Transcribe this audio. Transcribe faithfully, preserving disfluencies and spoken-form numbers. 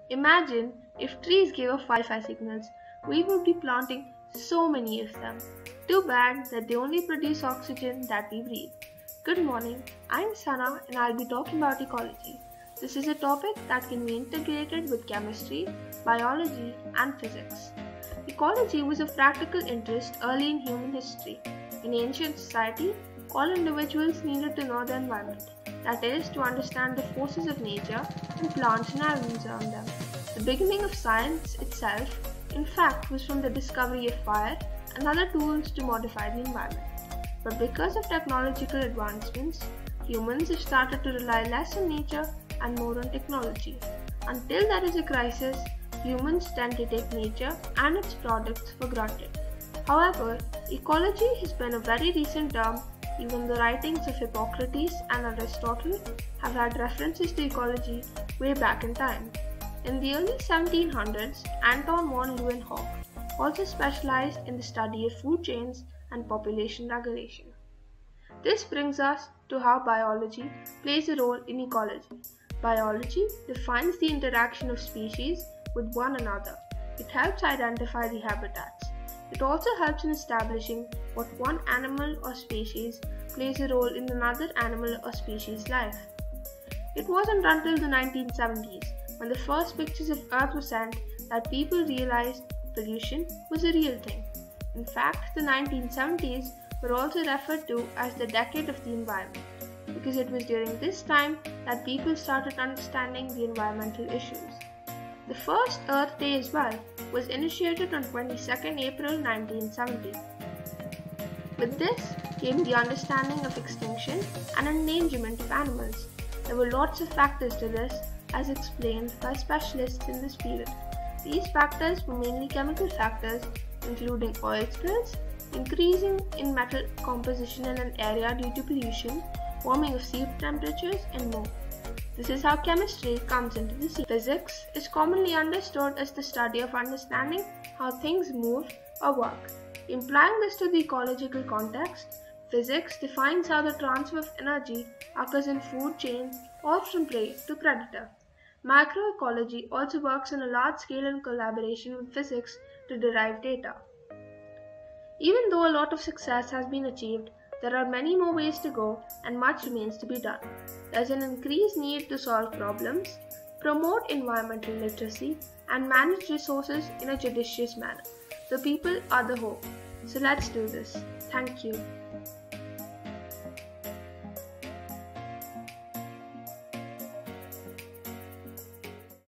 Imagine if trees gave off Wi-Fi signals, we would be planting so many of them. Too bad that they only produce oxygen that we breathe. Good morning, I'm Sana and I'll be talking about ecology. This is a topic that can be integrated with chemistry, biology and physics. Ecology was of practical interest early in human history. In ancient society, all individuals needed to know the environment, that is, to understand the forces of nature and plants and animals around them. The beginning of science itself, in fact, was from the discovery of fire and other tools to modify the environment. But because of technological advancements, humans have started to rely less on nature and more on technology. Until there is a crisis, humans tend to take nature and its products for granted. However, ecology has been a very recent term. Even the writings of Hippocrates and Aristotle have had references to ecology way back in time. In the early seventeen hundreds, Anton von Leeuwenhoek also specialized in the study of food chains and population regulation. This brings us to how biology plays a role in ecology. Biology defines the interaction of species with one another. It helps identify the habitats. It also helps in establishing what one animal or species plays a role in another animal or species' life. It wasn't until the nineteen seventies, when the first pictures of Earth were sent, that people realized pollution was a real thing. In fact, the nineteen seventies were also referred to as the decade of the environment, because it was during this time that people started understanding the environmental issues. The first Earth Day as well was initiated on the twenty-second of April nineteen seventy. With this came the understanding of extinction and endangerment of animals. There were lots of factors to this, as explained by specialists in this field. These factors were mainly chemical factors, including oil spills, increasing in metal composition in an area due to pollution, warming of sea temperatures, and more. This is how chemistry comes into the scene. Physics is commonly understood as the study of understanding how things move or work. Implying this to the ecological context, physics defines how the transfer of energy occurs in food chain or from prey to predator. Microecology also works on a large scale in collaboration with physics to derive data. Even though a lot of success has been achieved, there are many more ways to go and much remains to be done. There is an increased need to solve problems, promote environmental literacy, and manage resources in a judicious manner. The people are the hope. So let's do this. Thank you.